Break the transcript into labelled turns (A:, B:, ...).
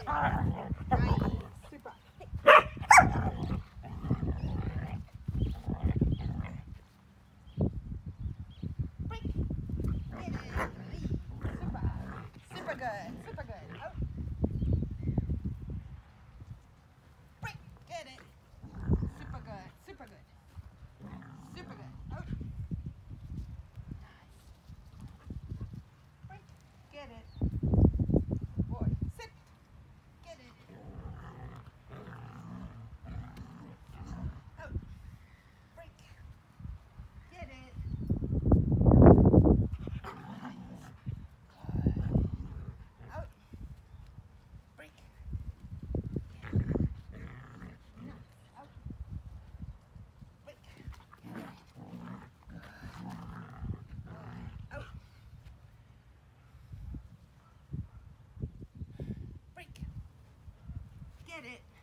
A: Nice. Super. Hey. Break. Get it. Super. Super good. Super good. Out. Break. Get it. Super good. Super good. Super good. Out. Nice. Break. Get it. Boy. Sit. Get it. Out. Break. Get it. Out. Break. Out. Break. Out. Break. Get it.